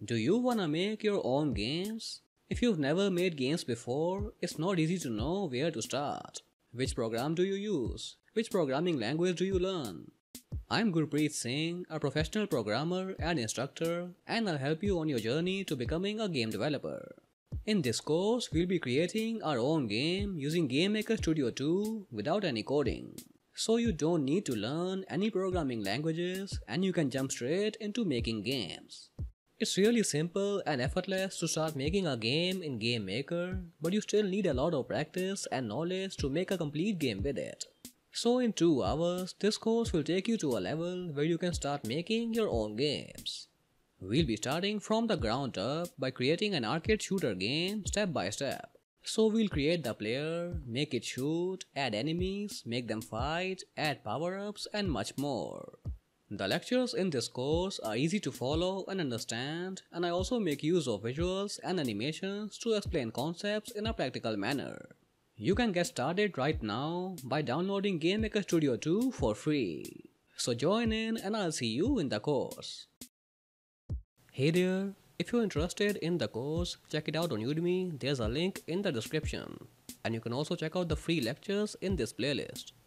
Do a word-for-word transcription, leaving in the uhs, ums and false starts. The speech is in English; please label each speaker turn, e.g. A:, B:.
A: Do you wanna make your own games? If you've never made games before, it's not easy to know where to start. Which program do you use? Which programming language do you learn? I'm Gurpreet Singh, a professional programmer and instructor, and I'll help you on your journey to becoming a game developer. In this course, we'll be creating our own game using GameMaker Studio two without any coding. So you don't need to learn any programming languages and you can jump straight into making games. It's really simple and effortless to start making a game in GameMaker, but you still need a lot of practice and knowledge to make a complete game with it. So in two hours, this course will take you to a level where you can start making your own games. We'll be starting from the ground up by creating an arcade shooter game step by step. So we'll create the player, make it shoot, add enemies, make them fight, add power-ups and much more. The lectures in this course are easy to follow and understand, and I also make use of visuals and animations to explain concepts in a practical manner. You can get started right now by downloading GameMaker Studio two for free. So join in and I'll see you in the course. Hey there, if you're interested in the course, check it out on Udemy, there's a link in the description. And you can also check out the free lectures in this playlist.